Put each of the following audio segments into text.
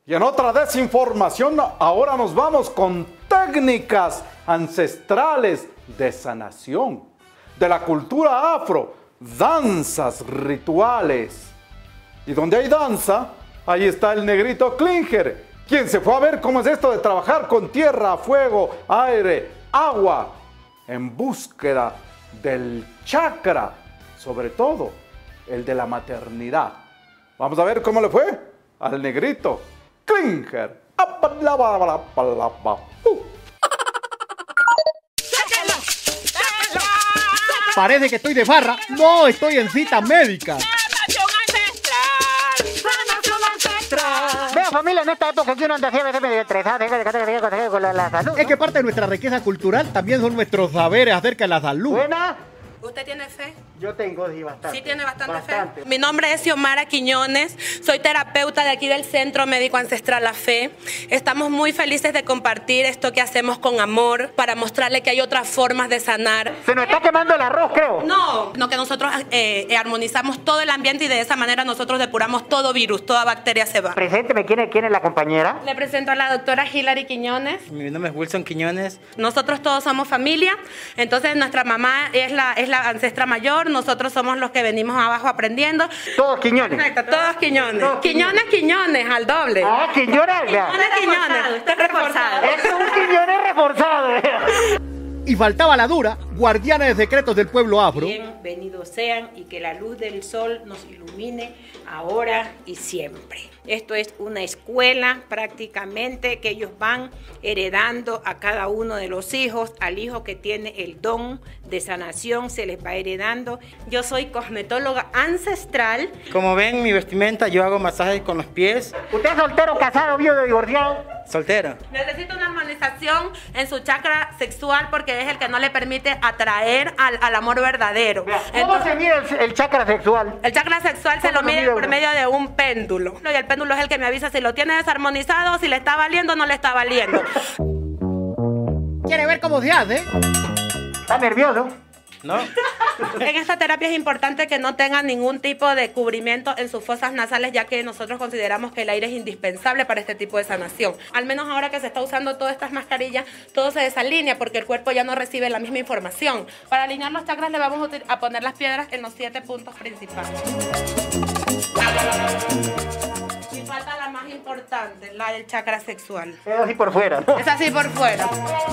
Y en otra desinformación, ahora nos vamos con técnicas ancestrales de sanación, de la cultura afro, danzas rituales. Y donde hay danza, ahí está el negrito Klinger, quien se fue a ver cómo es esto de trabajar con tierra, fuego, aire, agua, en búsqueda del chakra, sobre todo el de la maternidad. Vamos a ver cómo le fue al negrito Klinger. Parece que estoy de farra. No, estoy en cita médica. Vea, familia, en esta época que uno anda así, medio estresado, con la salud, ¿no? Es que parte de nuestra riqueza cultural también son nuestros saberes acerca de la salud. Buena. ¿Usted tiene fe? Yo tengo, sí, bastante. Sí, tiene bastante fe. Mi nombre es Xiomara Quiñones, soy terapeuta de aquí del Centro Médico Ancestral La Fe. Estamos muy felices de compartir esto que hacemos con amor para mostrarle que hay otras formas de sanar. Se nos está quemando el arroz, creo. No, que nosotros armonizamos todo el ambiente y de esa manera nosotros depuramos todo virus, toda bacteria se va. Presénteme, ¿quién es la compañera? Le presento a la doctora Hilary Quiñones. Mi nombre es Wilson Quiñones. Nosotros todos somos familia, entonces nuestra mamá es la ancestra mayor, nosotros somos los que venimos abajo aprendiendo. Todos Quiñones. Exacto, todos Quiñones. Quiñones, al doble. Ah, Quiñones. Quiñones. Está reforzado. Es un Quiñones reforzado. Y faltaba la dura, guardiana de secretos del pueblo afro. Bienvenidos sean y que la luz del sol nos ilumine ahora y siempre. Esto es una escuela prácticamente que ellos van heredando a cada uno de los hijos. Al hijo que tiene el don de sanación se les va heredando. Yo soy cosmetóloga ancestral. Como ven, mi vestimenta, yo hago masajes con los pies. ¿Usted es soltero, casado, viudo, divorciado? Soltero. Necesita una armonización en su chakra sexual porque es el que no le permite atraer al amor verdadero. ¿Cómo se mide el chakra sexual? El chakra sexual se lo mide por medio de un péndulo. Y el péndulo es el que me avisa si lo tiene desarmonizado, si le está valiendo o no le está valiendo. ¿Quiere ver cómo se hace? ¿Está nervioso? ¿No? En esta terapia es importante que no tengan ningún tipo de cubrimiento en sus fosas nasales, ya que nosotros consideramos que el aire es indispensable para este tipo de sanación. Al menos ahora que se está usando todas estas mascarillas, todo se desalinea porque el cuerpo ya no recibe la misma información. Para alinear los chakras le vamos a poner las piedras en los 7 puntos principales. Y falta la más importante, la del chakra sexual. Es así por fuera, ¿no? Es así por fuera.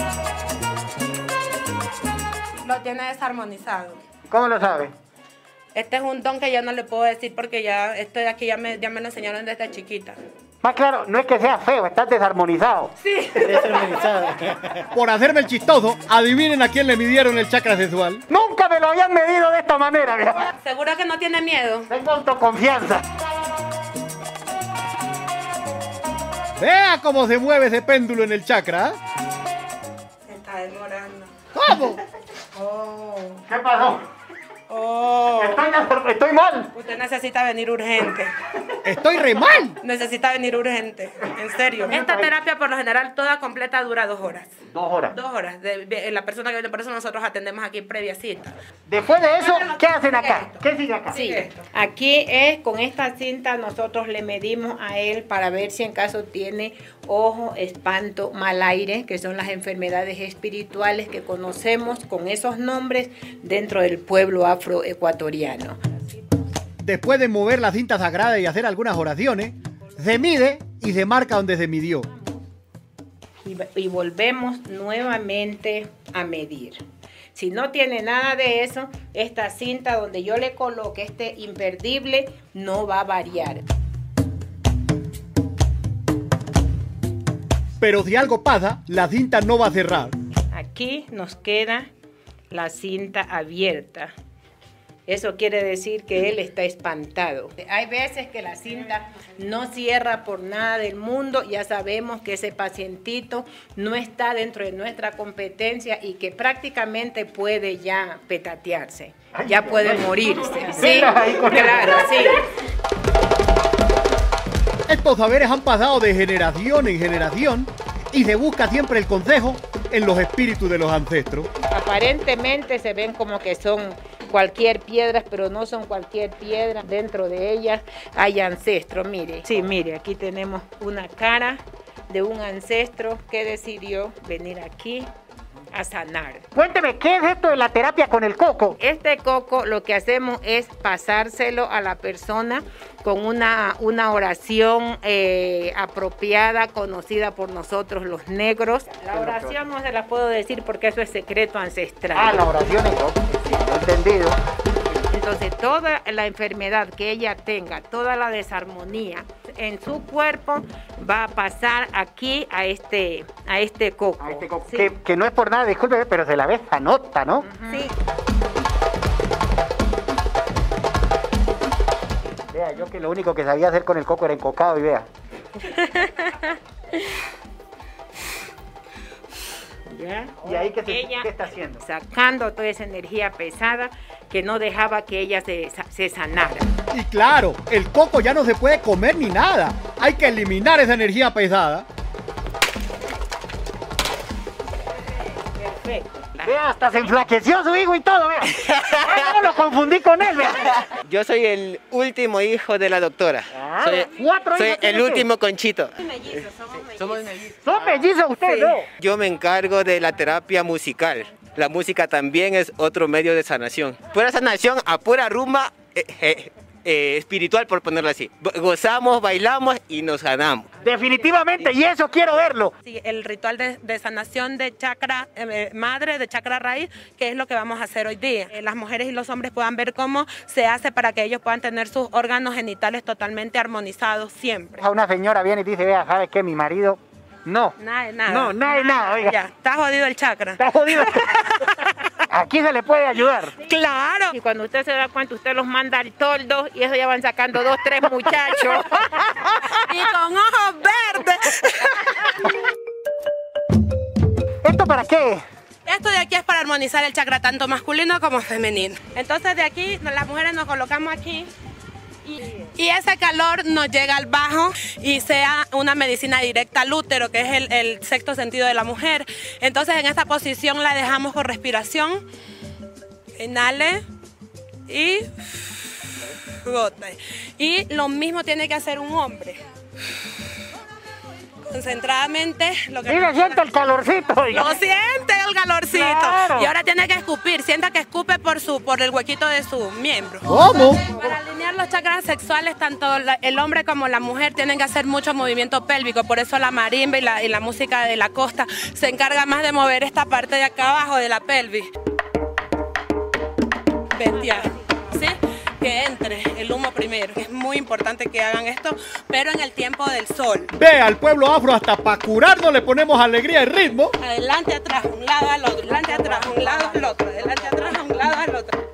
Lo tiene desarmonizado. ¿Cómo lo sabe? Este es un don que yo no le puedo decir porque ya esto de aquí ya me lo enseñaron desde chiquita. Más claro, no es que sea feo, está desarmonizado. Sí. Desarmonizado. Por hacerme el chistoso, adivinen a quién le midieron el chakra sexual. Nunca me lo habían medido de esta manera, mira. ¿Seguro que no tiene miedo? Tengo autoconfianza. Vea cómo se mueve ese péndulo en el chakra. Se está demorando. ¿Cómo? Oh. ¿Qué pasó? Oh. Estoy mal. Usted necesita venir urgente. Estoy re mal. Necesita venir urgente. En serio. Esta terapia por lo general toda completa dura 2 horas. 2 horas. 2 horas. La persona que viene, por eso nosotros atendemos aquí previa cita. Después de eso, ¿qué hacen acá? ¿Qué sigue acá? Sí, aquí es con esta cinta nosotros le medimos a él para ver si en caso tiene ojo, espanto, mal aire, que son las enfermedades espirituales que conocemos con esos nombres dentro del pueblo afroecuatoriano. Después de mover la cinta sagrada y hacer algunas oraciones, se mide y se marca donde se midió. Y volvemos nuevamente a medir. Si no tiene nada de eso, esta cinta donde yo le coloque este imperdible no va a variar. Pero si algo pasa, la cinta no va a cerrar. Aquí nos queda la cinta abierta. Eso quiere decir que él está espantado. Hay veces que la cinta no cierra por nada del mundo. Ya sabemos que ese pacientito no está dentro de nuestra competencia y que prácticamente puede ya petatearse. Ya puede morirse. Sí, claro, sí. Estos saberes han pasado de generación en generación y se busca siempre el consejo en los espíritus de los ancestros. Aparentemente se ven como que son cualquier piedra, pero no son cualquier piedra. Dentro de ellas hay ancestros, mire. Sí, mire, aquí tenemos una cara de un ancestro que decidió venir aquí a sanar. Cuénteme, ¿qué es esto de la terapia con el coco? Este coco lo que hacemos es pasárselo a la persona con una oración apropiada, conocida por nosotros los negros. La oración no se la puedo decir porque eso es secreto ancestral. Ah, la oración es coco. Sí, entendido. Entonces, toda la enfermedad que ella tenga, toda la desarmonía en su cuerpo va a pasar aquí a este coco. A este coco. Sí. Que no es por nada, disculpe, pero se la ve sanota, ¿no? Sí. Vea, yo que lo único que sabía hacer con el coco era encocado y vea. ¿Ya? ¿Y ahí qué Ella está haciendo? sacando toda esa energía pesada que no dejaba que ella se sanara. Y claro, el coco ya no se puede comer ni nada. Hay que eliminar esa energía pesada. Perfecto. Vea, hasta se enflaqueció su hijo y todo, vea. No lo confundí con él, vea. Yo soy el último hijo de la doctora. Ah, soy 4 soy hijos el tiene último Conchito. Somos mellizos. ¿Son mellizos ustedes, no? Yo me encargo de la terapia musical. La música también es otro medio de sanación. Pura sanación a pura rumba espiritual, por ponerlo así. Gozamos, bailamos y nos sanamos. Definitivamente, y eso quiero verlo. Sí, el ritual de sanación de chakra madre, de chakra raíz, que es lo que vamos a hacer hoy día. Las mujeres y los hombres puedan ver cómo se hace para que ellos puedan tener sus órganos genitales totalmente armonizados siempre. A una señora viene y dice, vea, ¿sabe qué? Mi marido, no. Nada de nada. No, nada de nada, oiga. Ya, está jodido el chakra. Está jodido. Aquí se le puede ayudar. ¡Claro! Y cuando usted se da cuenta, usted los manda al toldo y eso ya van sacando 2, 3 muchachos. Y con ojos verdes. ¿Esto para qué? Esto de aquí es para armonizar el chakra tanto masculino como femenino. Entonces de aquí, las mujeres nos colocamos aquí y ese calor nos llega al bajo y sea una medicina directa al útero, que es el sexto sentido de la mujer. Entonces en esta posición la dejamos con respiración. Inhale y bote. Y lo mismo tiene que hacer un hombre. Concentradamente. Mire, siente el calorcito, oiga. Lo siente el calorcito. Claro. Y ahora tiene que escupir. Sienta que escupe por el huequito de su miembro. ¿Cómo? Para alinear los chakras sexuales, tanto el hombre como la mujer tienen que hacer mucho movimiento pélvico. Por eso la marimba y la música de la costa se encarga más de mover esta parte de acá abajo de la pelvis. Ventear, ¿sí? Que entre el humo primero. Es muy importante que hagan esto, pero en el tiempo del sol. Ve, al pueblo afro hasta para curarnos le ponemos alegría y ritmo. Adelante, atrás, un lado al otro. Adelante, atrás, un lado al otro. Adelante, atrás, un lado al otro.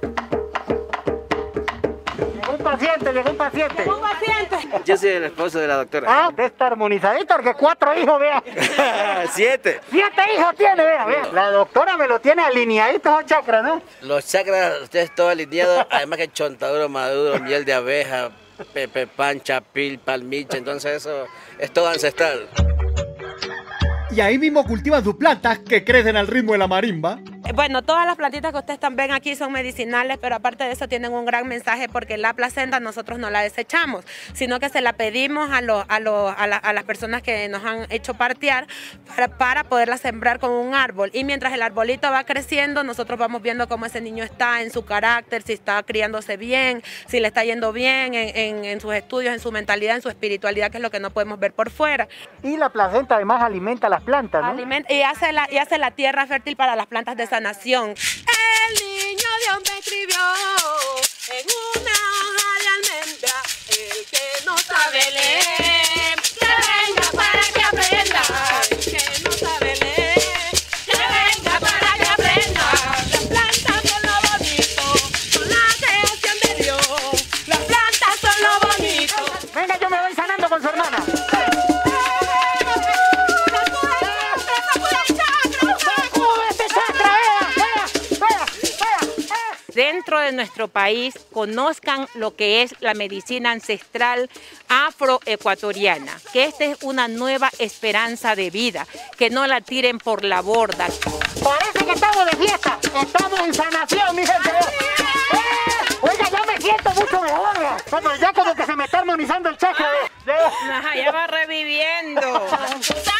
Llegó un paciente, llegó un paciente. Un paciente. Yo soy el esposo de la doctora. Ah, usted está armonizadito porque 4 hijos, vea. 7. 7 hijos tiene, vea, vea. La doctora me lo tiene alineadito los chakras, ¿no? Los chakras, ustedes todo alineado, además que chontaduro, maduro, miel de abeja, pepe, pancha, pil, palmiche, entonces eso es todo ancestral. Y ahí mismo cultivan sus plantas que crecen al ritmo de la marimba. Bueno, todas las plantitas que ustedes ven aquí son medicinales, pero aparte de eso tienen un gran mensaje porque la placenta nosotros no la desechamos, sino que se la pedimos a las personas que nos han hecho partear para poderla sembrar con un árbol. Y mientras el arbolito va creciendo, nosotros vamos viendo cómo ese niño está en su carácter, si está criándose bien, si le está yendo bien en sus estudios, en su mentalidad, en su espiritualidad, que es lo que no podemos ver por fuera. Y la placenta además alimenta las plantas, ¿no? Y hace la tierra fértil para las plantas de sanación. El niño Dios me escribió en una hoja de almendra, el que no sabe leer, que venga para que aprenda, el que no sabe leer, que venga para que aprenda. Las plantas son lo bonito, son la creación de Dios, las plantas son lo bonito. Venga, yo me voy sanando con su hermana. Dentro de nuestro país conozcan lo que es la medicina ancestral afroecuatoriana, que esta es una nueva esperanza de vida, que no la tiren por la borda. Parece que estamos de fiesta, estamos en sanación, mi gente. Bueno, ya como que se me está armonizando el chakra. Ajá, ya va reviviendo.